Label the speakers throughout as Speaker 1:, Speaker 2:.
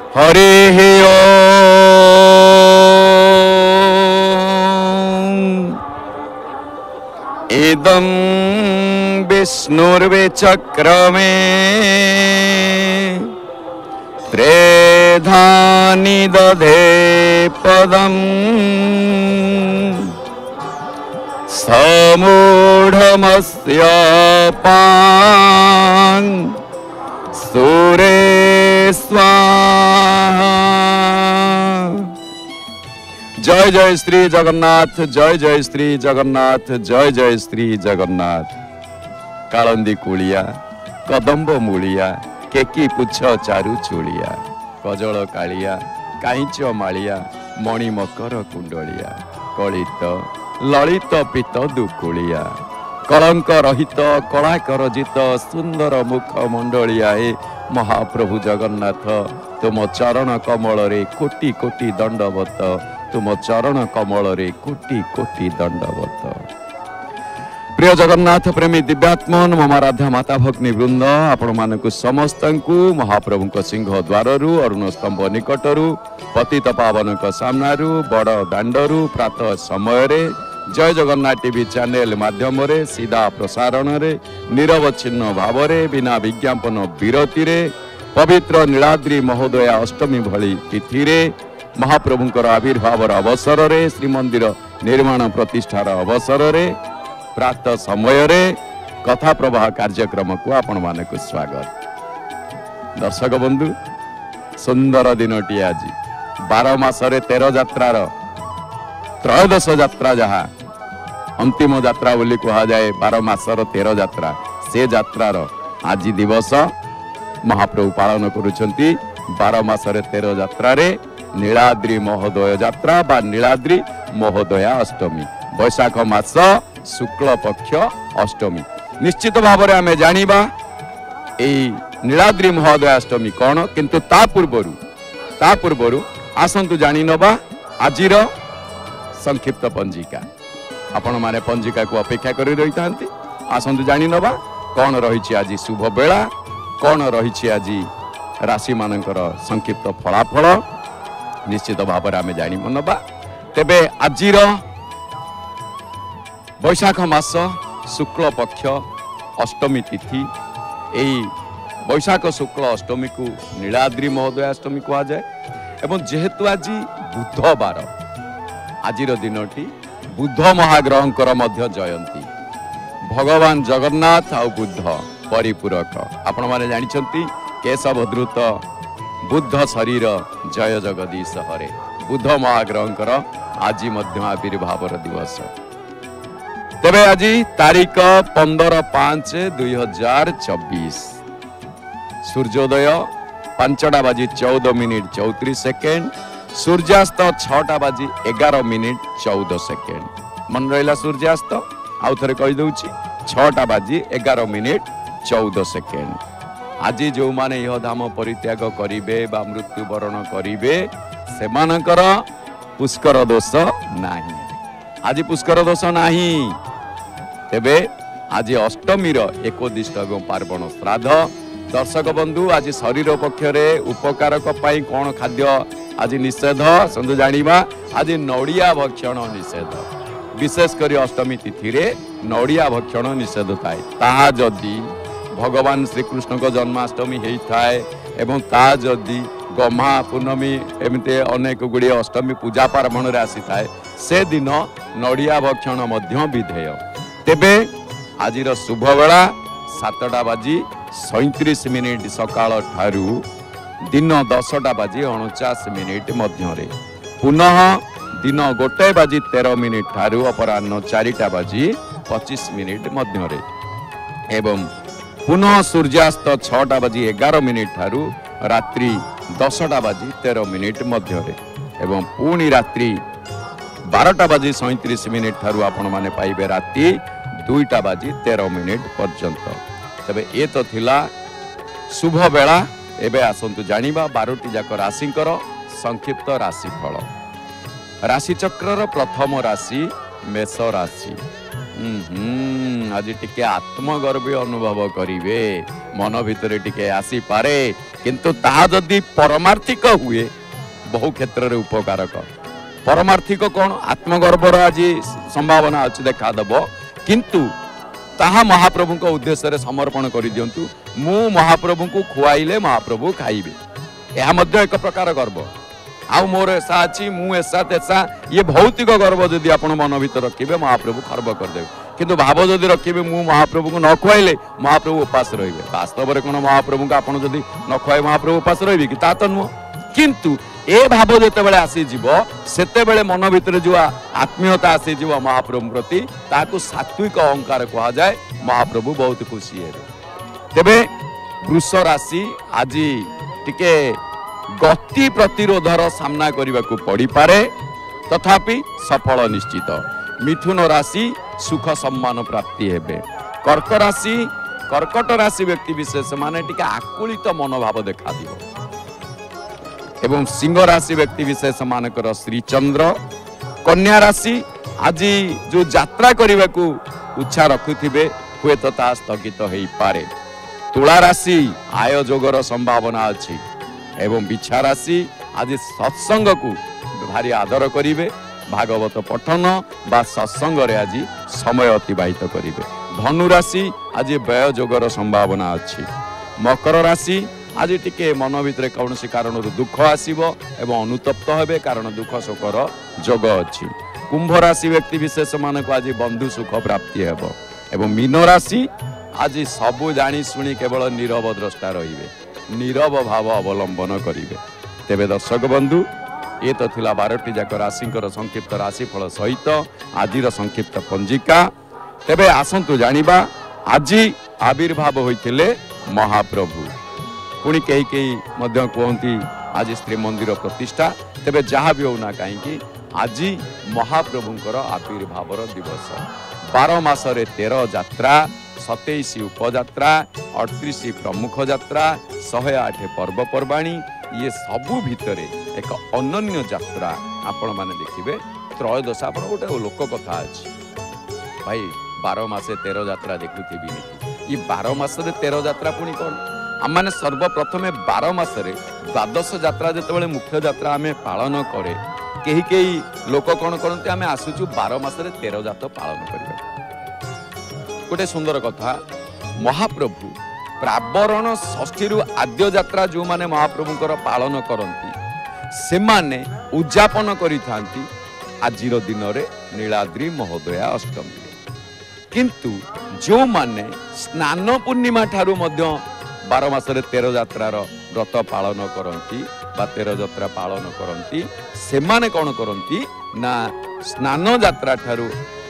Speaker 1: हरिः ओम्। इदं विष्णुर्विचक्रमे त्रेधानि दधे पदम् समूढमस्यापान् सूरे स्वाहा। जय जय श्री जगन्नाथ, जय जय श्री जगन्नाथ, जय जय श्री जगन्नाथ। कालंदी कुलिया कदम्ब मूलिया केकी पुछ चारु चूलिया कजल कालिया काईच मालिया मणि मकर कुंडलिया कलित ललित पीत दुकुलिया कलंक रहित कलाकर जित सुंदर मुख मंडलिया हे महाप्रभु जगन्नाथ तुम चरण कमल रे कोटि कोटि दंडवत, तुम चरण कमल रे कोटि कोटि दंडवत। प्रिय जगन्नाथ प्रेमी दिव्यात्मन मम राधा माता भग्नी वृंद आपण मानक समस्त महाप्रभु सिंह द्वार अरुण स्तंभ निकटर पतित पावन सामना बड़ दाण्डर प्रातः समय जय जगन्नाथ टीवी चैनल माध्यम सीधा प्रसारण निरवच्छिन्न भाव बिना विज्ञापन विरति पवित्र नीलाद्री महोदया अष्टमी भली तिथि महाप्रभुंकर आविर्भाव अवसर श्रीमंदिर निर्माण प्रतिष्ठार अवसर प्रातः समय कथा प्रवाह कार्यक्रम को आपण मानक स्वागत। दर्शक बंधु सुंदर दिनटी आज 12 मासरे 13 यात्रार त्रयोदश यात्रा जहाँ अंतिम यात्रा बोली कहा जाए 12 मासर 13 यात्रा से यात्रार आज दिवस महाप्रभु पालन करुछंती। 12 मासरे 13 यात्रा नीलाद्री महोदय यात्रा बा नीलाद्री महोदया अष्टमी बैशाख मास शुक्ल पक्ष अष्टमी। निश्चित भाव में आमे जानिबा एई नीलाद्री महोदय अष्टमी कौन, किंतु ता पूर्वरु आसंतु जानी नबा आजिर संक्षिप्त पंजिका। आपण माने पंजिका को अपेक्षा करि रही थांती, आसंतु जानी नबा कौन रही आज शुभ बेला, कौन रही आज राशि मानकर संक्षिप्त फलाफल निश्चित भाव में आमे जानी नबा। तेबे आजिर बैशाख मास शुक्ल पक्ष अष्टमी तिथि यही बैशाख शुक्ल अष्टमी को नीलाद्री महोदय अष्टमी कहा जाए एवं जेहेतु आज बुधवार आजिर दिनटी बुध महाग्रहंकर मध्य जयंती भगवान जगन्नाथ आ बुद्ध परिपूरक आपण माने जानिछंती केशवधृत बुद्ध शरीर जय जगदीश हरे बुध महाग्रहंकर आज मध्य आविर्भाव दिवस। तेबे आज तारीख 15/5/2024 सूर्योदय 5:14 सूर्यास्त 6:11 मन रहा सूर्यास्त आउ थे कहीदे 6:11 आज जो माने यह धाम परित्याग करिवे बा मृत्युवरण करिवे सेमानकर पुष्कर दोष नाही। आज पुष्कर दोष नाही। तेबे आज अष्टमी एकोदिष्ट पार्वण श्राद्ध। दर्शक बंधु आज शरीर पक्षरे उपकारक पाई कौन खाद्य आज निषेध संधु जानिबा। आज नड़िया भक्षण निषेध, विशेषकर अष्टमी तिथि रे नड़िया भक्षण निषेध थाए। ताहा जदि भगवान श्रीकृष्ण को जन्माष्टमी होता है एवं ता जदि गम्हा पूर्णमी एमती अनेक गुड़े अष्टमी पूजा पार्वण आसी थाए से दिन नड़िया भक्षण मध्य विधेय। तेबे आजिर शुभ बेला 7:37 सकाळ ठारू दिन 10:49 मध्य पुनः दिन 1:13 ठारू अपराह्न 4:25 मध्य एवं पुनः सूर्यास्त 6:11 ठारू रात्रि 10:13 मध्य एवं पुणी रात्रि 12:37 ठारू आपण माने पाइबे राति 2:13 पर्यंत। तबे ए तो थिला शुभ बेला। एबे आसंतु जानिबा 12टी जाक राशिंकर संक्षिप्त राशिफल। राशि चक्रर प्रथम राशि मेष राशि। आज टिके आत्मगर्व अनुभव करिवे, मन भितरे टिके आसी पारे किंतु ताहा जदि परमार्थिक हुए बहु क्षेत्र रे उपकारक। परमार्थिक कौन आत्मगर्भर आज संभावना अच्छी देखा दब किंतु ताहा महाप्रभु को उद्देश्य रे समर्पण कर दियंतु मु महाप्रभु को खुआइले महाप्रभु खाइबे यह मध्य एक प्रकार गर्व आउ मोर ऐसा अच्छी मु ऐसा तेसा ये भौतिक गर्व जदि आपण मन भीतर रखिबे महाप्रभु खर्व करदेवे किंतु भाव जदि रखिबे मु महाप्रभु को न खुआइले महाप्रभु उपास रहिबे वास्तव रे कोन महाप्रभु को आपण जदि न खुआइ महाप्रभु उपास रहिबे कि ता तो नुह किंतु ए भाव जेते बेले आसी जीवो सेते बेले मन भीतर जो आत्मीयता आसी जीवो महाप्रभु प्रति ताकू सात्विक अहंकार कहा जाए महाप्रभु बहुत खुशी है। तेबे वृष राशि आज टिके गति प्रतिरोधर सामना करने को पड़ी पारे तथापि सफल निश्चित। मिथुन राशि सुख सम्मान प्राप्ति हेबे। कर्कट राशि व्यक्ति विशेष माने टिके आकुलित मनोभाव देखा दिबो एवं सिंह राशि व्यक्ति विशेष मानकर श्रीचंद्र। कन्या राशि आज जो यात्रा करने को इच्छा रखुथिबे हुए तो ता स्थगित हो पारे। तुला राशि आय जोगर संभावना अच्छी एवं बिछा राशि आज सत्संग को भारी आदर करिवे भागवत पठन बा सत्संग रे आज समय अतिबाहित करिवे। धनु राशि आज व्यय जोगर संभावना अच्छी। मकर राशि आज टिके मन भितर कौन कारण दुख आसीबो एवं अनुतप्त हेबे कारण दुख शोकर जोग अच्छी। कुंभ राशि व्यक्ति विशेष मान को आज बंधु सुख प्राप्ति हेबो एवं मीन राशि आज सबु जानी सुनी केवल नीरव द्रष्टा रहिबे नीरव भाव अवलंबन करिवे। तेबे दर्शक बंधु ये तो थिला 12टी जाक राशिंकर संक्षिप्त राशिफल सहित आजिर संक्षिप्त पंजिका। तेबे आसंतु जानिबा आज आविर्भाव होइथिले महाप्रभु पुणी कई कई मध्य कहती आज श्रीमंदिर प्रतिष्ठा। तेबे जहाँ भी होना कहीं आज महाप्रभुंकर आविर्भाव दिवस 12 मासरे 13 यात्रा 27 उपयात्रा 38 प्रमुख यात्रा 108 पर्वपर्वाणी ये सबू भितर एक अनन्य यात्रा आपण माने देखिबे। त्रयोदश आपण गोटे लोक कथा अछि भाई 12 मासे 13 यात्रा देखुथिबी ये 12 मासरे 13 यात्रा पुणी कौन आम मैंने सर्वप्रथमे 12 मासरे द्वादश यात्रा जिते मुख्य यात्रा आम पालन करे कहीं कई लोक कौन करते आम आसुचु 12 मासरे 13 जात पालन करबा। गोटे सुंदर कथा महाप्रभु प्रावरण षष्ठी आद्य यात्रा जो माने महाप्रभुंकर पालन करती से माने उद्यापन करिथांती आजिर दिन रे नीलाद्री महोदया अष्टमी किंतु जो माने स्नान पूर्णिमा ठारू मध्य 12 मासरे 13 यात्रार व्रत पालन करती बा 13 यात्रा पालन करती से माने कौन करती ना स्नान यात्रा ठारू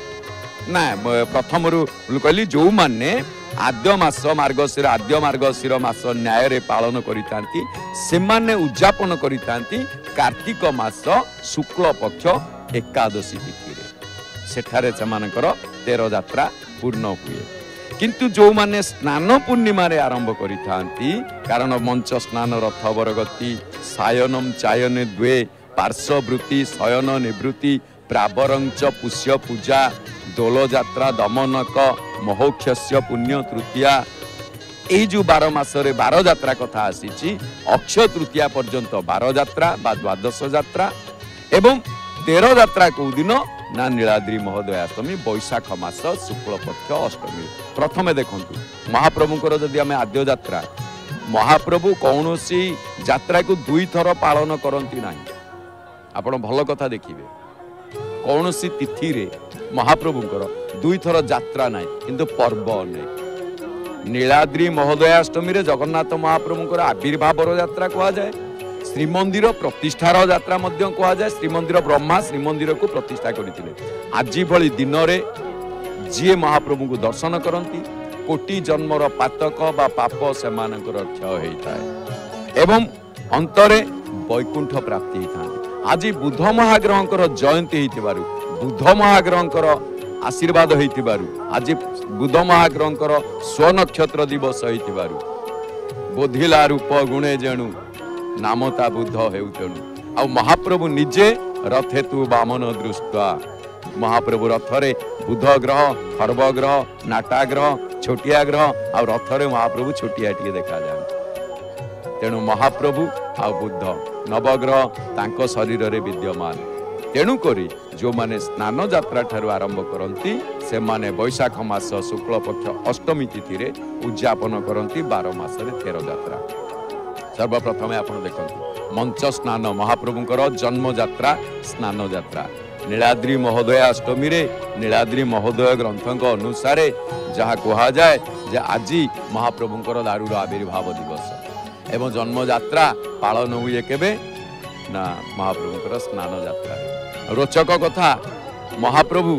Speaker 1: ना प्रथम कहली जो माने आद्य मास मार्गशीर आद्य मार्गशीर मास न्याय रे पालन करितांती से माने उद्यापन करितांती कार्तिक मास शुक्ल पक्ष एकादशी तिथि रे सेठारे सेमानकर 13 यात्रा पूर्ण हुए किंतु जो माने स्नान पूर्णिमा रे आरंभ करिथांती कारण मंच स्नान रथ बरगति सायनम चायने द्वे पार्श्ववृत्ति शयन निवृत्ति प्रावरंच पुष्य पूजा दोल यात्रा दमनक महोक्षस्य पुण्य तृतीया এই जो 12 मासरे 12 यात्रा कथा आसी अक्षय तृतीया पर्यंत 12 यात्रा बा द्वादश यात्रा एवं 13 यात्रा को दिन ना नीलाद्री महोदयाष्टमी बैशाख मास शुक्ल पक्ष अष्टमी। प्रथमे देखंतु महाप्रभुंकर जदि आमे आद्य यात्रा महाप्रभु कौन सी यात्रा को 2 थर पालन करती ना आपण भल कथा देखिए कौन सी तिथि रे महाप्रभुंकर 2 थर यात्रा ना किंतु पर्व नहीं। नीलाद्री महोदयाष्टमी रे जगन्नाथ महाप्रभुंकर आविर्भावर यात्रा कहा जाए श्रीमंदिर प्रतिष्ठार यात्रा मध्य कहा जाए श्रीमंदिर ब्रह्मा श्रीमंदिर को प्रतिष्ठा करथिले। आज भली दिन रे जी महाप्रभु को दर्शन करती कोटि जन्मर पातक बा पाप से क्षय होता है एवं अंतरे वैकुंठ प्राप्ति होता है। आज बुध महाग्रहंकर जयंती होइतिबारु बुध महाग्रहंकर आशीर्वाद होइतिबारु आज बुध महाग्रहंकर स्वनक्षत्र दिवस होइतिबारु बोधिला रूप गुणे जेणु नामता बुध हेउतेणु आ महाप्रभु निजे रथेतु वामन दृष्टा महाप्रभु रथरे बुध ग्रह खर्व ग्रह नाटा ग्रह छोटिया ग्रह आ रथरे महाप्रभु छोटिया टिके देखा जाए तेणु महाप्रभु आ बुद्ध नवग्रह तांको शरीर रे विद्यमान तेणु करी जो माने स्नान यात्रा ठारू आरंभ करती से माने वैशाख मास शुक्ल पक्ष अष्टमी तिथि रे उद्यापन करती 12 मास रे 13 यात्रा। सर्वप्रथमे आपण देखंतु मंच स्नान महाप्रभुंकर जन्म यात्रा स्नान यात्रा नीलाद्री महोदय अष्टमी रे नीलाद्री महोदय ग्रंथक अनुसार जहाँ कहा जाए जे आज महाप्रभुंकर दारूर आविर्भाव दिवस एवं जन्म यात्रा पालन हुए केबे ना महाप्रभुंकर स्नान यात्रा। रोचक कथा महाप्रभु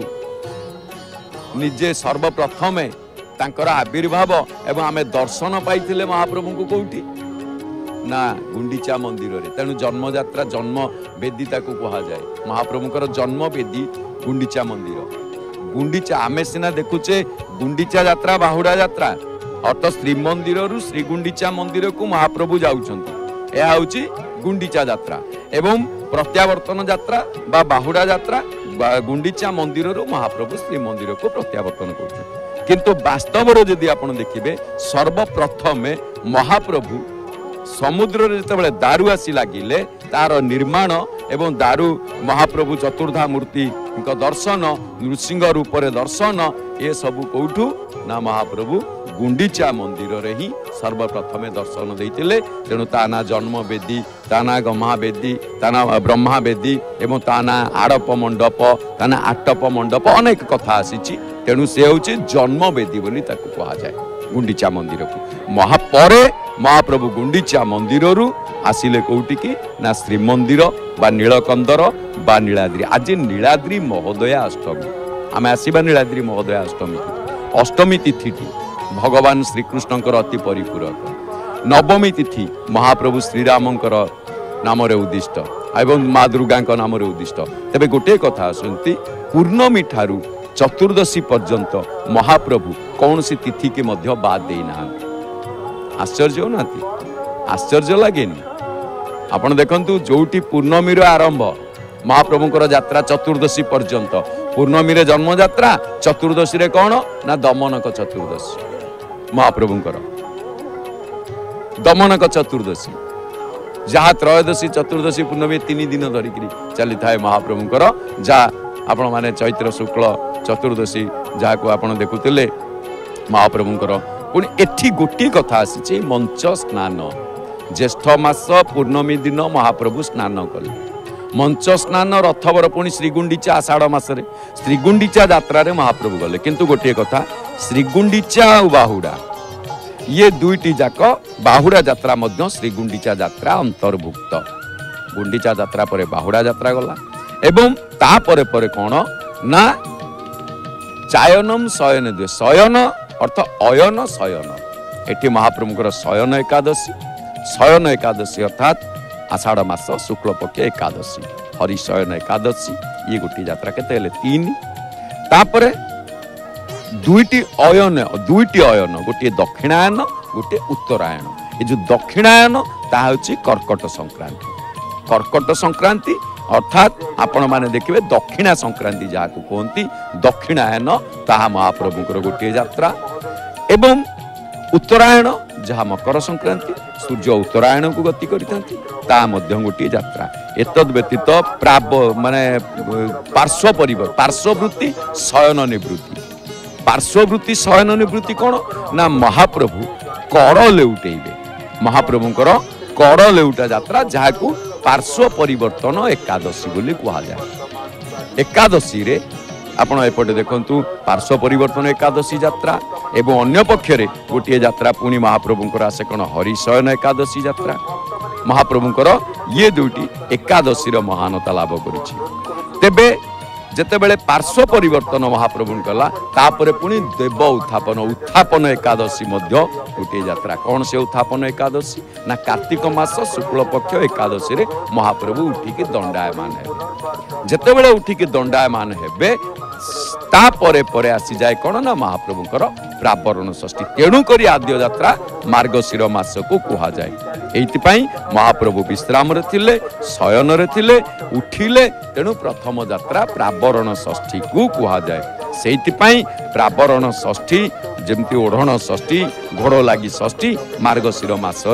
Speaker 1: निजे सर्वप्रथमे तांकर आविर्भाव एवं आमे दर्शन पाइथिले महाप्रभु को कोठी ना गुंडीचा मंदिर रे तेणु जन्म यात्रा जन्म वेदी ताकू कहा जाए महाप्रभुंकर जन्म वेदी गुंडीचा मंदिर गुंडीचा आमे सिना देखुचे गुंडीचा यात्रा बाहुड़ा यात्रा अर्थ श्रीमंदिर रु श्री गुंडीचा मंदिर को महाप्रभु जाउछंती यह होची गुंडीचा यात्रा एवं प्रत्यावर्तन यात्रा बा बाहुड़ा यात्रा गुंडीचा मंदिर रु महाप्रभु श्रीमंदिर को प्रत्यावर्तन करछन किंतु वास्तव रे यदि आपण देखिबे सर्वप्रथम महाप्रभु समुद्र रे जतबेले दारू आसी लागिले तार निर्माण एवं दारू महाप्रभु चतुर्धा मूर्ति दर्शन नृसिंह रूप रे दर्शन ये सबू कौठू ना महाप्रभु गुंडीचा मंदिर रे ही सर्वप्रथमे दर्शन देइतिले तेणु ता ना जन्म वेदी ता ना गम्हा वेदी ता ना ब्रह्मा वेदी एवं ता ना आड़प मंडप ता ना आटप मंडप अनेक कथा आसीची तेणु से होची जन्म वेदी बोली ताकू कहा जाए गुंडीचा मंदिर को महापरे महाप्रभु गुंडीचा मंदिर रु आसिले कोउटी की ना श्रीमंदिर बा नीलकंदर बा नीलाद्री आज नीलाद्री महोदय अष्टमी आमे आसीबा नीलाद्री महोदय अष्टमी तिथि भगवान श्रीकृष्णकर अति परिपूरक नवमी तिथि महाप्रभु श्रीरामंकर नाम रे उद्दिष्ट एवं माँ दुर्गा नाम रे उद्दिष्ट तेबे गोटे कथा आसंती पूर्णमी ठारू चतुर्दशी पर्यंत महाप्रभु कौन सी तिथि के मध्य बाद देना आश्चर्य होना आश्चर्य लगे आपण देखंतु जोटी पूर्णमी आरंभ महाप्रभुंकर यात्रा चतुर्दशी पर्यंत पूर्णमी रे जन्म यात्रा चतुर्दशी रे कौन ना दमनक चतुर्दशी महाप्रभुंकर दमनक चतुर्दशी जहाँ त्रयोदशी चतुर्दशी पूर्णमी 3 दिन धरिक चली थाए महाप्रभुंकर जहाँ आपण माने चैत्र शुक्ल चतुर्दशी जहाँ को आपण देखुतिले महाप्रभुंकर पुणी एठी गोटी कथा आसी मंच स्नान ज्येष्ठ मास पूर्णमी दिन महाप्रभु स्नान कले मंच स्नान रथवर पुणी श्रीगुंडीचा आषाढ़ मासरे श्रीगुंडीचा यात्रा रे महाप्रभु गले किंतु गोटे कथा श्रीगुंडीचा बाहुड़ा ये दुईटी जाक बाहुड़ा यात्रा मध्य श्रीगुंडीचा यात्रा अंतर्भुक्त गुंडीचा यात्रा परे बाहुड़ा यात्रा गला एवं ता परे परे कौन ना चायनम शयन द्वे शयन अर्थ अयन शयन एटी महाप्रभुंकर शयन एकादशी अर्थात आषाढ़ मास शुक्ल पक्ष एकादशी हरिशयन एकादशी ये गोटी यात्रा केते 3 तापरे दुईटी अयन गोटे दक्षिणायन गोटे उत्तरायण ये जो दक्षिणायन ता होची कर्कट संक्रांति अर्थात आपण माने देखिबे दक्षिणा संक्रांति जहाँ को कहती दक्षिणायन ताहा महाप्रभुंकर गोटे यात्रा एवं उत्तरायण जहाँ मकर संक्रांति सूर्य उत्तरायण को गति करथांती ता मध्य गोटे यात्रा एतद व्यतीत माने पार्श्ववृत्ति शयन निवृत्ति कौन ना महाप्रभु कड़ लेउटेबे महाप्रभुंकर कड़ लेउटा यात्रा जहाँ को पार्श्व परिवर्तन एकादशी बोली कहा जाए एकादशी रे आपण एपटे देखंतु पार्श्व परिवर्तन एकादशी यात्रा एवं अन्य पक्षरे गोटे यात्रा पुणी महाप्रभुंकर आसे कौन हरिशयन एकादशी यात्रा महाप्रभुंकर ये दुईटी एकादशी महानता लाभ करिछि तेबे जेतेबेले पार्श्व परिवर्तन महाप्रभु कला तापरे पुणी देव उत्थापन एकादशी मध्य गोटे यात्रा कौन से उत्थापन एकादशी ना कार्तिक मास शुक्ल पक्ष एकादशी रे महाप्रभु उठिकी दंडायमान हेबे जेतेबेले उठिकी दंडायमान हेबे ता परे परे आसी जाए कौन ना महाप्रभुंकर प्रावरण षष्ठी तेणु करी आद्य यात्रा मार्गशीर मास को कहा जाए एइतिपाई महाप्रभु विश्राम रे थिले शयन रे थिले उठिले तेणु प्रथम यात्रा प्रावरण षष्ठी को कहा जाए सेइतिपाई प्रावरण षष्ठी जेमती ओढ़ण षष्ठी घोड़ लागी षष्ठी मार्गशीर मास रे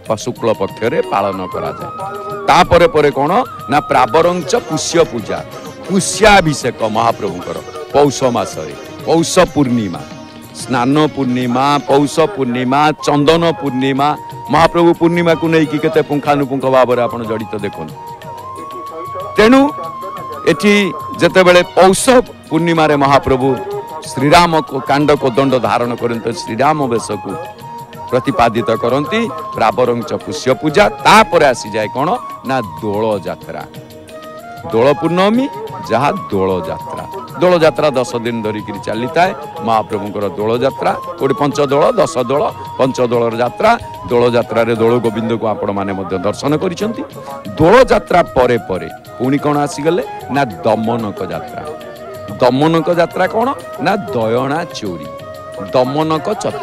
Speaker 1: शुक्ल पक्ष पालन करा जाए। तापरे परे कौन ना प्रावरंच पुष्य पूजा पुष्याभिषेक महाप्रभुंकर पौष मासरे पौष पूर्णिमा स्नान पूर्णिमा पौष पूर्णिमा चंदन पूर्णिमा महाप्रभु पूर्णिमा को लेकिन केते पुंखानुपुंख भाव में आप जड़ित देखो। तेणु एठी जेते बेले पौष पूर्णिमा रे महाप्रभु श्रीराम को कांड को दंड धारण करते श्रीराम वेश को प्रतिपादित करती प्रावरंच पुष्य पूजा तापर आसी जाए कौन ना दोल यात्रा दोल पूर्णमी जहाँ दोल यात्रा 10 दिन धरिक चली थाए महाप्रभुंर दोल यात्रा कोटी पंचदोल 10 दोल पंचदोल यात्रा दोल यात्रा दोल गोविंद को आपण माने दर्शन करिसेंती। दोल यात्रा परे परे पुणी कौन आसीगले ना दमनक यात्रा कौन ना दयणा चोरी दमनक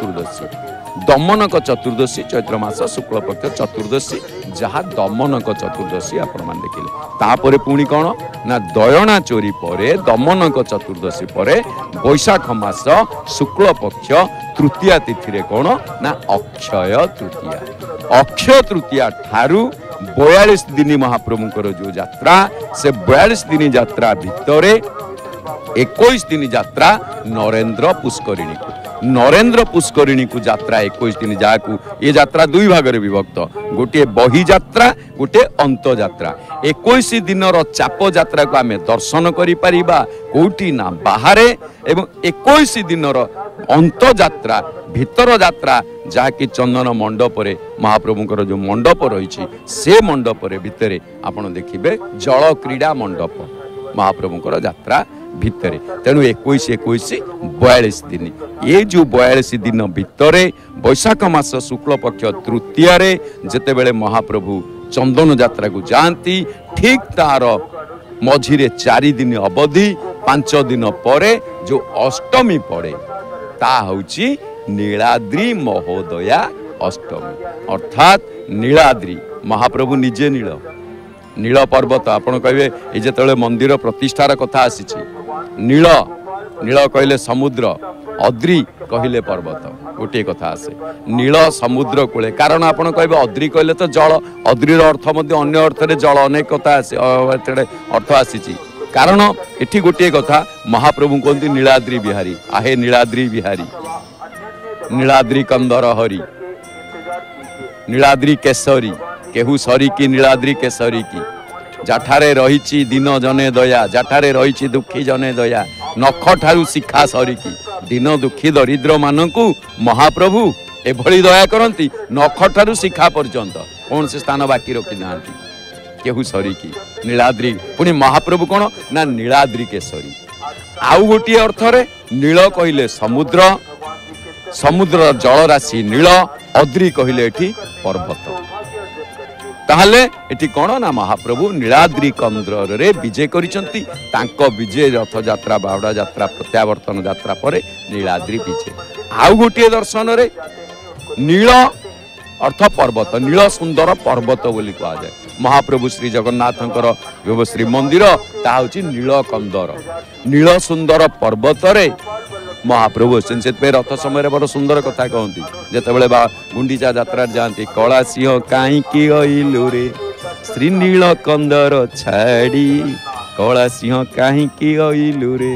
Speaker 1: चतुर्दशी चैत्र मास शुक्ल पक्ष चतुर्दशी जहाँ दमनक चतुर्दशी आपण मान देखिले। तापरे पुणी कौन ना दयणा चोरी परे दमनक चतुर्दशी परे वैशाख मास शुक्ल पक्ष तृतीया तिथि रे कौन ना अक्षय तृतीया ठारू 42 दिन महाप्रभुंकर जो यात्रा से 42 दिन यात्रा भितरे 21 दिन यात्रा नरेंद्र पुष्करिणी को यात्रा 21 दिन जाकू ये यात्रा दुई भाग में विभक्त गोटे बही यात्रा गोटे अंत यात्रा 21 दिन चाप यात्रा को आम दर्शन करिपरिबा कोठी ना बाहरे एवं 21 दिन अंत यात्रा भीतर यात्रा जहाँकि चंदन मंडप रे महाप्रभुंकर जो मंडप रही से मंडप रे भितरे आपण देखिबे जल क्रीड़ा मंडप महाप्रभुंकर यात्रा भितरे। तेणु 21 दिन ये जो 42 दिन भितरे वैशाख मास शुक्ल पक्ष तृतीया रे जेतेबेले महाप्रभु चंदन यात्रा को जाती ठीक तार मझिरे 4 दिन अवधि 5 दिन परे जो अष्टमी पड़े ता होची नीलाद्री महोदया अष्टमी अर्थात नीलाद्री महाप्रभु निजे नील पर्वत आपण कहे ये जो मंदिर प्रतिष्ठार कथा आसी नील कहले समुद्र अद्री कहले पर्वत गोटे कथा आसे नील समुद्र कूले कारण आपण कहे अद्री कहले तो जल अद्रीर अर्थ अन्य अर्थ जल अनेक कथा अर्थ आसी कारण एठी गोटे कथा महाप्रभु कहते नीलाद्री बिहारी आहे नीलाद्री बिहारी नीलाद्री कंदर हरि नीलाद्री केसरी केहू सरी की नीलाद्री केसरी की जाठारे रही दिन जने दया जाठारे रही दुखी जने दया नख ठारू शिखा सरिकी दिन दुखी दरिद्र मानकु महाप्रभु एभली दया करती नख ठारू शिखा पर्यंत कौन से स्थान बाकी रखी ना केहू सरिकी नीलाद्री पुणी महाप्रभु कौन ना नीलाद्री केसरी आउ गोटे अर्थ रे नील कहले समुद्र समुद्र जल राशि नील अद्री कहले एठी पर्वत ताहले एठी कौन ना महाप्रभु नीलाद्री कंद्र रे विजय करिसंती तांको विजय रथ यात्रा बावड़ा यात्रा प्रत्यावर्तन यात्रा परे नीलाद्री विजय आउ गोटे दर्शन रे नील अर्थ पर्वत नील सुंदर पर्वत बोली कहा जाए महाप्रभु श्री जगन्नाथंकर जो श्रीमंदिर ता होची नील सुंदर पर्वत रे महाप्रभु से रथ समय बड़ सुंदर कथा कहती जितेबाला बा गुंडीचा यात्रा जाती कला सिंह कहीं अइलु रे श्री नील कंदर छाड़ी कला सिंह कहीं अइलु रे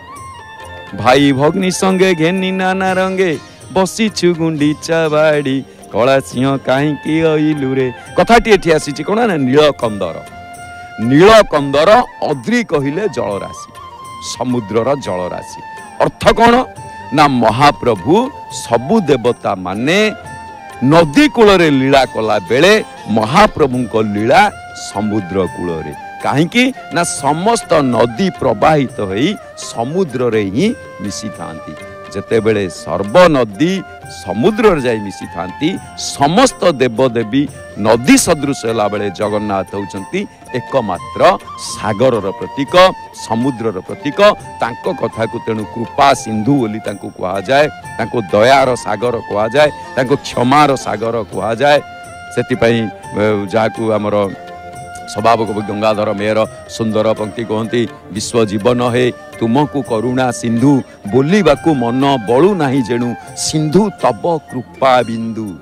Speaker 1: भाई भग्नी संगे घेनी नाना रंगे बसीछु गुंडीचा बाड़ी कला सिंह कहीं अइलु रे कथाटी एठी आसी कौन ना नील कंदर अद्री कहले जलराशि समुद्रर जलराशि अर्थ कौन ना महाप्रभु सबु देवता माने नदी कूल रे लीला कला बेले महाप्रभु को लीला समुद्र कूल रे कहीं ना समस्त नदी प्रवाहित होई समुद्र रे ही मिसी थांती जेते बेले सर्व नदी समुद्र रे जाई मिसी थांती समस्त देवदेवी नदी सदृश होला बेले जगन्नाथ होचंती एकमात्र सागर प्रतीक समुद्र प्रतीक तांको कथा को तेणु कृपा सिंधु बोली तांको कहा जाए तांको दयार सागर कहा जाए तांको क्षमार सागर कहा जाए सेतिपई जाकू हमर स्वभावक गंगाधर मेयर सुंदर पंक्ति कहती विश्व जीवन है तुमको करुणा सिंधु बोलिबाकू मन बलू नाही जेणु सिंधु तब कृपा बिंदु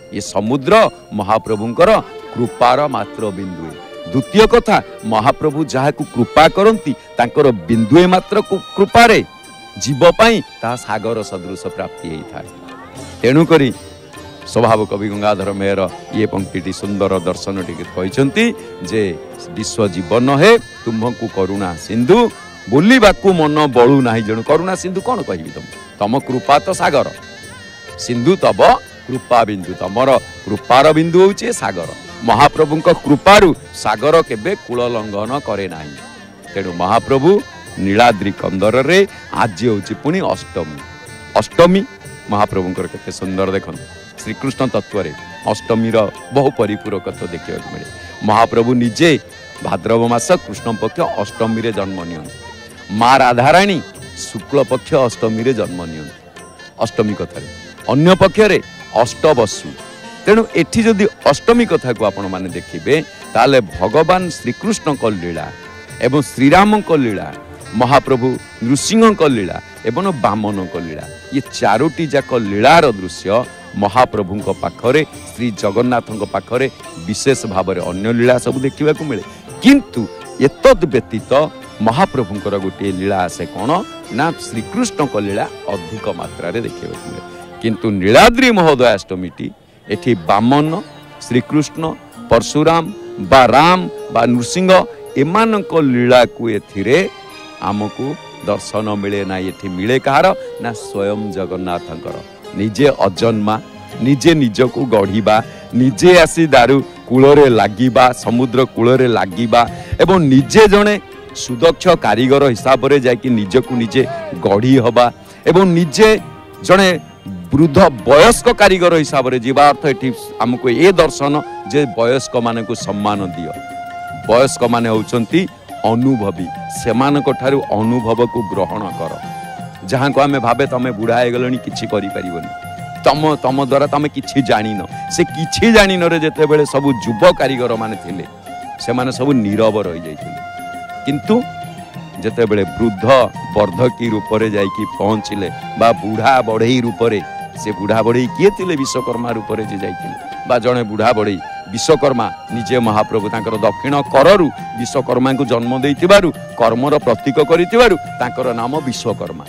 Speaker 1: ये समुद्र महाप्रभुंकर कृपार मात्र बिंदुए। द्वितीय कथा महाप्रभु जहाँ को कृपा करती तांकर बिंदुए मात्र कृपारे जीव पाई ता सागर सदृश प्राप्ति होता है। तेणुकरी स्वभाव कवि गंगाधर मेहर ये पंक्ति सुंदर दर्शन टी कहते जे विश्व जीवन है तुम्हकु करुणा सिंधु बोलिबाकू मन बलू ना जणु। करुणा सिंधु कौन कहि तम कृपा तो सागर सिंधु तब कृपा बिंदु तमर कृपार बिंदु होचे सागर। महाप्रभु कृपारु सागर केबे कूल लंघन करे नाही। तेणु महाप्रभु नीलाद्रि कंदर रे आज होची पुणी अष्टमी। अष्टमी महाप्रभुंकर केते सुंदर देखन श्रीकृष्ण तत्व रे अष्टमी रो बहु परिपूरकत्व देखिबा मिले। महाप्रभु निजे भाद्रव मास कृष्ण पक्ष अष्टमी रे जन्म नियन। माँ राधाराणी शुक्ल पक्ष अष्टमी रे जन्म नियन। अष्टमी कथा अन्य पक्ष रे अष्टवसु। तेणु एठी जदि अष्टमी कथा को आपण माने देखिबे ताले भगवान श्रीकृष्ण को लीला एवं श्रीराम को लीला महाप्रभु नृसिंह को लीला एवं वामन को लीला ये चारोटी जाक लीलार दृश्य महाप्रभु पाखरे श्री जगन्नाथ पाखरे विशेष भाव में अन्य लीला सब देखा मिले। किंतु एतद व्यतीत महाप्रभुंकर गोटे लीला आसे कौन ना श्रीकृष्ण को लीला अधिक मात्रा देखा मिले। किंतु नीलाद्रि महोदयाष्टमी एठी वामन श्रीकृष्ण परशुराम बा राम बा नृसिंह एमानक लीला को एथिरे आमको दर्शन मिले ना। ये मिले कहार ना स्वयं जगन्नाथंकर निजे अजन्मा निजे निजको गढ़िबा निजे आसी दारु कूलरे लागिबा समुद्र कूलरे लागिबा एवं निजे जने सुदक्ष कारीगर हिसाब रे जाकि निजको निजे गढ़ी हबा एवं निजे जने वृद्ध वयस्क कारीगर हिसाब रे जीवा अर्थ एठी हमको ए दर्शन जे वयस्क माने को सम्मान दियो। वयस्क माने होचंती अनुभवी सेमानक ठारू अनुभव को ग्रहण कर। जहाँ को आमे भाबे तमे बुढ़ा हे गलनी किछि करि परिबनी तम द्वारा तमे किछि जानिन से किछि जानिन रे जेते बेले सब युव कारीगर माने थिले से माने सब नीरव रहि जाइथिले। किंतु जेते बेले वृद्ध वर्धकी रूप रे जाइकी पहुँचिले बा बुढ़ा बढ़ई रूप रे से बुढ़ा बढ़ई किए थिले विश्वकर्मा रूप रे जे जाइथिले बा जणे बुढ़ा बढ़ई विश्वकर्मा निजे महाप्रभु तांकर दक्षिण कररु विश्वकर्मा को जन्म देइतिबारु कर्मर प्रतीक करितिबारु तांकर नाम विश्वकर्मा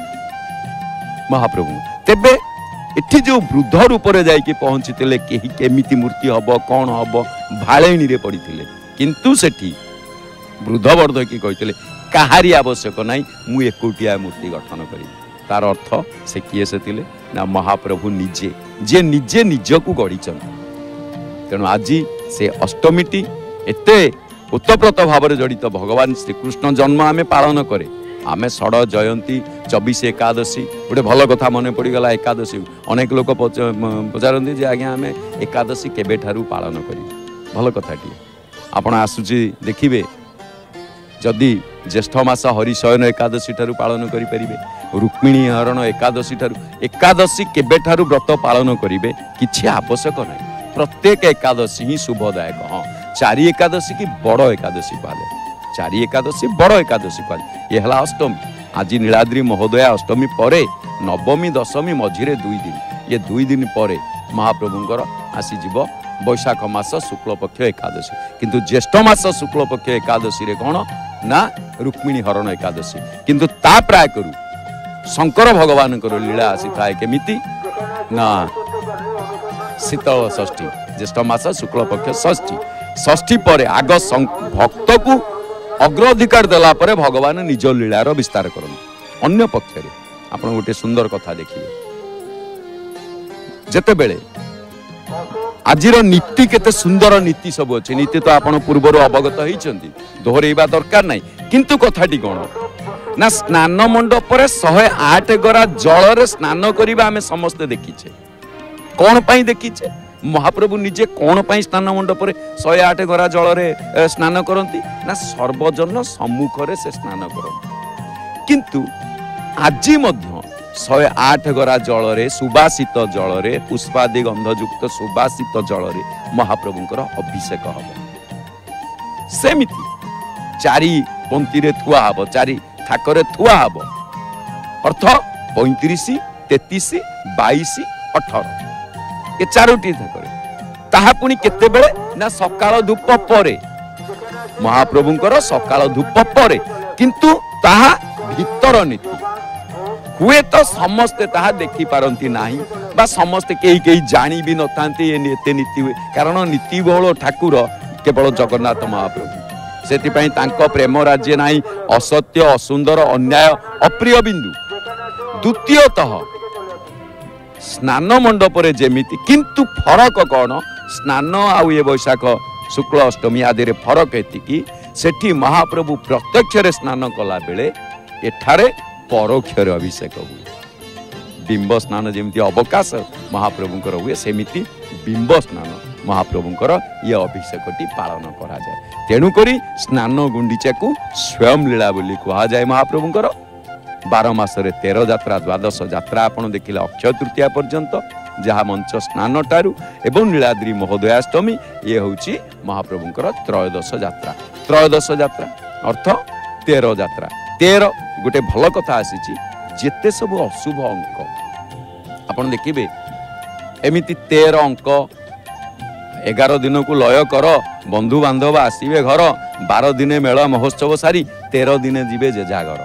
Speaker 1: महाप्रभु। तेबे एठी जो वृद्ध रूप रे जाइकी पहुँचितिले केही केमिति मूर्ति हबो कौन हबो भाळेणी रे पड़िथिले। किंतु सेठी वृद्ध वर्धकी कहितिले काहारी आवश्यक नाही मु एकोटिया मूर्ति गठन करी। तार अर्थ से किए से थिले ना महाप्रभु निजे जे निजे निजको गढ़ीचन। तेणु आज से अष्टमीटी एते उत्तप्रत भाव में जड़ित भगवान श्रीकृष्ण जन्म आमे पालन करे। आमे षड जयंती 24 एकादशी गोटे भल कथा मन पड़गला। एकादशी अनेक लोक पचारती जे आज्ञा आमे एकादशी केबे ठारू पालन करी भल कथाटी आपण आसुची देखिबे। जदि ज्येष्ठ मास हरिशयन एकादशी ठारू पालन करि परिबे रुक्मिणी हरण एकादशी ठारू एकादशी केबे ठारू व्रत पालन करिवे किछि आवश्यक नाही। प्रत्येक एकादशी ही शुभदायक। हाँ चारि एकादशी की बड़ एकादशी कहले चारि एकादशी बड़ एकादशी कहले ये हला अष्टमी। आज नीलाद्रि महोदया अष्टमी परे नवमी दशमी मझिरे 2 दिन ये 2 दिन परे महाप्रभुंकर आसीजिव वैशाख मास शुक्ल पक्ष एकादशी। किंतु ज्येष्ठ मास शुक्ल पक्ष एकादशी रे कौन ना रुक्मिणी हरण एकादशी। किंतु ता प्राय करू शंकर भगवान लीला आसी थाए केमिति ना शीतल षष्ठी ज्येष्ठ मास शुक्ल पक्ष षष्ठी षष्ठी पर आग भक्त को अग्राधिकार देला परे भगवान निज लीलार विस्तार करन। अन्य पक्ष रे आपण गोटे सुंदर कथा देखिए जेते बेले आजिर नीति केते सुंदर नीति सब अच्छे। नीति तो आपण पूर्वर अवगत होइचंती दोहरेबा दरकार नाही। किंतु कथाटी कोन ना स्नान मंडप रे 108 गरा जल रे स्नान करिबा हमें समस्त देखिछे। कौन पाई देखिछे महाप्रभु निजे कौन पाई स्नान मंडप रे 108 गरा जल रे स्नान करती ना सर्वजन सम्मुख रे से स्नान करती। किंतु आज मध्य 108 गरा जल रे सुबासित जल रे पुष्पादि गंधयुक्त सुबासित जल रे महाप्रभुंकर अभिषेक हब। सेमिति चारि पंक्ति रे थुआ हब चारि थाक रे थुआ हब अर्थ 35 33 22 18 ये चारोटी थाक ताहा पुणी केतेबेले ना सकाळ धूप परे महाप्रभुंकर सकाळ धूप परे किंतु ताहा भीतर नीति हुए तो समस्ते ताहा देखि पारंती नाही बा समस्ते केही केही जानी भी नथांती एते नीति हुए कारण नीति बहुल ठाकुर केवल जगन्नाथ महाप्रभु सेतिपई तांको प्रेम राज्य नाही असत्य असुंदर अन्याय अप्रिय बिंदु द्वितीयतः स्नान मंडपरे जेमिति किंतु फरक कौन स्नान आउ ये वैशाख शुक्ल अष्टमी आदि रे फरक एतिकी सेठी महाप्रभु प्रत्यक्ष रे स्नान कला बेले एठारे परोक्ष रे अभिषेक हुए बिंब स्नान जेमिति अवकाश महाप्रभुंकर हुए सेमिति बिंब स्नान महाप्रभुंकर ये अभिषेकटी पालन करा जाए तेणु करी स्नान गुंडीचा को स्वयं लीला बोली कहा जाए महाप्रभुंकर 12 मासरे 13 यात्रा द्वादश यात्रा आपण देखिले अक्षय तृतीया पर्यंत जहाँ मंच स्नान टारू एवं नीलाद्री महोदयाष्टमी ये होची महाप्रभुंकर त्रयोदश यात्रा अर्थ 13 यात्रा 13 गोटे भल कथा आसी जेते सब अशुभ अंक आपण देखिबे एमिति 13 अंक 11 दिन को लय कर बंधु बांधव आसीबे घर 12 दिन मेला महोत्सव सारी 13 दिन जीवे जेजा घर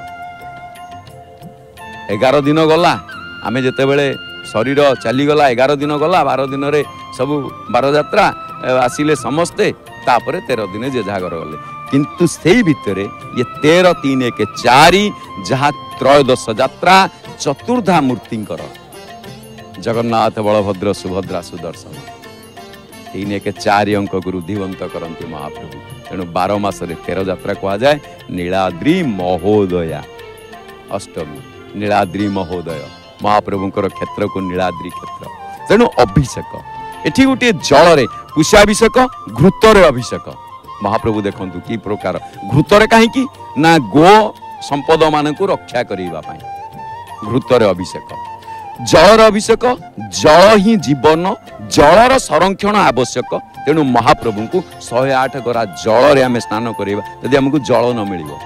Speaker 1: 11 दिन गला आमे जेते बेले शरीर चलीगला 11 दिन गला 12 दिन रे सब 12 यात्रा आसिले समस्ते तापरे 13 दिन जेजा घर गले किंतु सेई भितरे ये 13 3 1 4 जहाँ त्रयोदश यात्रा चतुर्धा मूर्तिंकर जगन्नाथ बलभद्र सुभद्रा सुदर्शन 3 1 4 अंक को रुद्धिवंत करते महाप्रभु तेणु 12 मासरे 13 यात्रा कहा जाए नीलाद्री महोदया अष्टमी नीलाद्री महोदय महाप्रभुंकर क्षेत्र को नीलाद्री क्षेत्र तेणु अभिषेक एठी गोटे जल रे पुष्याभिषेक घृतर अभिषेक महाप्रभु देखंतु की प्रकार घृतर कहीं ना गो संपद मान को रक्षा करने घृतर अभिषेक जलर अभिषेक जल ही जीवन जलर संरक्षण आवश्यक तेणु महाप्रभु को 108 गरा जल रे आमे स्नान करबा यदि हमको जल न मिलिबो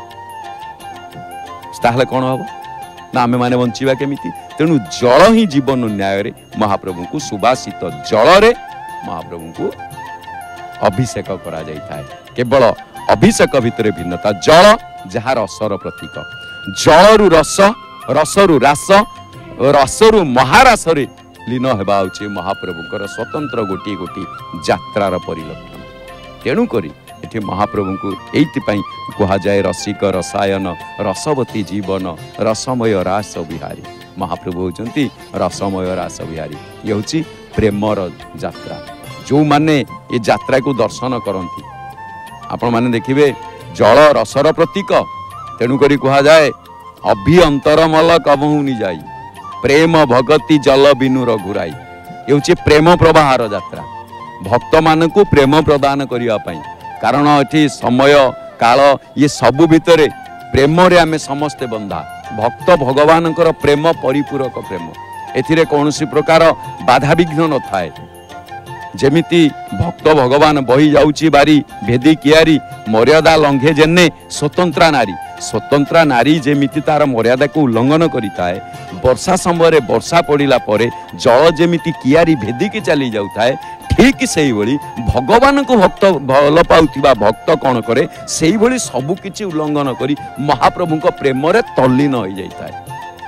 Speaker 1: ताहले कोन हबो ना आमे माने बंचिबा केमिति तेणु जल ही जीवन न्याय रे महाप्रभु को सुबासित जल रे महाप्रभु को अभिषेक करा जाय थाए केवल अभिषेक भितरे भिन्नता जल जहाँ रसर प्रतीक जलरु रस रसरु रास रसरु महारास रे लीन हेबा होचे महाप्रभुकर स्वतंत्र गोटी गोटी यात्रार परिलक्षण तेणु करी एठी महाप्रभु को एइतिपई कहा जाए रसिक रसायन रसवती जीवन रसमय रास बिहारी महाप्रभु होचंती रसमय रास बिहारी ये होची प्रेमर यात्रा जो माने ये यात्रा को दर्शन करंती आपण माने देखिबे जल रसर प्रतीक तेणु करी कहा जाए अभिअंतरमल कबहु नि जाई प्रेम भगति जल बिनु रघुराई ये होची प्रेम प्रवाहर यात्रा भक्त मान को प्रेम प्रदान करिया पई कारण एठी समय काल ये सबु भितरे प्रेम रे आमे समस्ते बंधा भक्त भगवानकर प्रेम परिपूरक प्रेम एथिरे कौनसी प्रकार बाधा विघ्न न थाए जेमिति भक्त भगवान बही जाउची बारी भेदी कियारी मर्यादा लंघे जेने स्वतंत्रा नारी जेमिति तार मर्यादा को उल्लंघन करिताए वर्षा समय वर्षा पड़िला परे जल जेमिति कियारी भेदी की चली जाउताए ठीक सेही भली भगवान को भक्त भल पाउथिबा भक्त कौन करे सेही भली सबु किछि उल्लंघन करी महाप्रभु को प्रेम रे तल्लीन हो जाइताए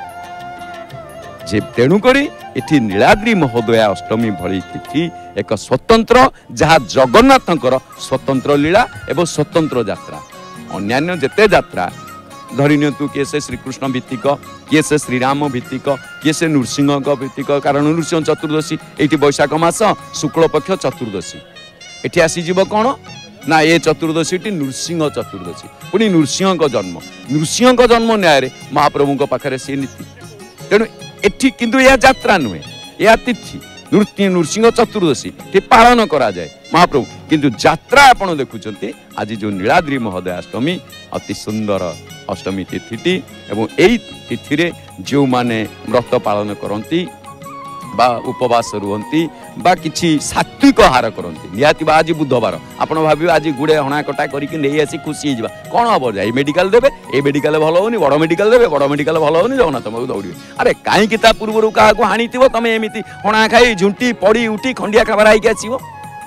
Speaker 1: जे तेणु करी एठी नीलाद्री महोदया अष्टमी भली तिथि एक स्वतंत्र जहाँ जगन्नाथंकर स्वतंत्र लीला एवं स्वतंत्र यात्रा अन्यान्य जेते यात्रा धरी नियंतु किए से श्रीकृष्ण भित्तिक किए से श्रीराम भित्तिक किए से नृसिंह भित्तिक कारण नृसिंह चतुर्दशी एठी वैशाख मास शुक्ल पक्ष चतुर्दशी एठी आसीजिव कौन ना ये चतुर्दशी नृसिंह चतुर्दशी पुणी नृसिंह जन्म न्याय महाप्रभु पाखे सी नीति तेणु एठी किंतु यह यात्रा नुहे यह तिथि नृसिंह चतुर्दशी पालन करा जाए महाप्रभु किंतु यात्रा आपण देखुचंती आज जो नीलाद्री महोदय अष्टमी अति सुंदर अष्टमी तिथि एवं एई तिथि रे जो माने व्रत पालन करंती बा उपवास रुहंती बा किछि सात्विक आहार करंती निहाती बा आज बुधवार आपण भाबी आज गुडे हणा कटा करिक नै आसी खुशी हिजबा कोन हबो जाई मेडिकल देबे ए मेडिकल भलो होनी बड़ मेडिकल देबे बड़ मेडिकल भलो होनी जगन्नाथ बाबू दौड़ी अरे काई कि ता पूर्वरु का को हानिथिबो तमे एमिति हणा खाई झुंटी पड़ी उठी खंडिया खबर आइक आसीबो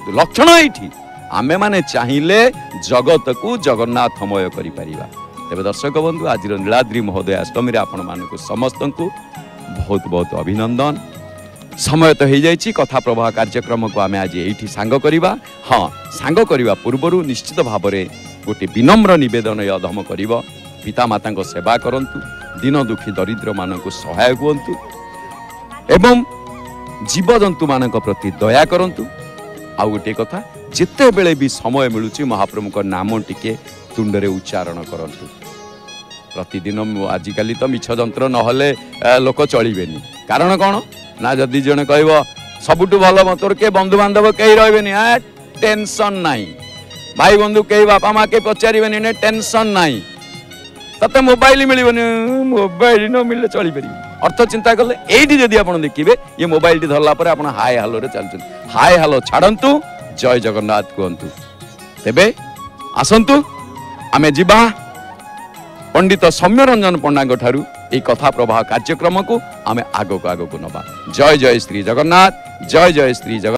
Speaker 1: लक्षण ये आमे माने चाहिए जगत को जगन्नाथमय करि परिबा। तेबे दर्शक बंधु आज नीलाद्रि महोदय अष्टमी आपण मानक समस्त को बहुत बहुत अभिनंदन। समय तो हो जाइए कथा प्रवाह कार्यक्रम को आम आज ये सांग करवा। हाँ सांग करवा पूर्वर निश्चित भाव में गोटे विनम्र नवेदन अधम कर पिता माता सेवा करंतु, दिन दुखी दरिद्र मानक सहायक हुंतु एवं जीवजंतु मान प्रति दया करंतु। आउ गोटे कथा जिते बेले भी समय मिलूँ महाप्रभु नाम टिके तुंडरे उच्चारण करंतु। प्रतिदिन आजिकल तो मिछ जंत्र नहले लोक चलिबेनी। कारण कौन ना जदि जने कहब सबुठु भल तोर के बंधु बांधव कहीं रही टेंशन नहीं, भाई बंधु कहीं बापा माँ के पचारे टेंशन नहीं, तते मोबाइल मिलबनी, मोबाइल न मिले चली पारि। अर्थ चिंता कले एठी जदि आपण देखिबे ये मोबाइल टी धरला पर आपण हाय हालो रे चलछन, हाय हालो छाड़ंतु, जय जगन्नाथ कहंतु। तेबे आसंतु आमे जिबा पंडित सौम्यरंजन पंडा ठारू এই कथा प्रवाह कार्यक्रम को आमे आगो को नबा। जय जय श्री जगन्नाथ, जय जय श्री जगन्नाथ।